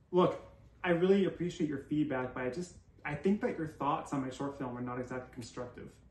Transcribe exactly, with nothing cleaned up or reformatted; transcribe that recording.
Look, I really appreciate your feedback, but I just, I think that your thoughts on my short film are not exactly constructive.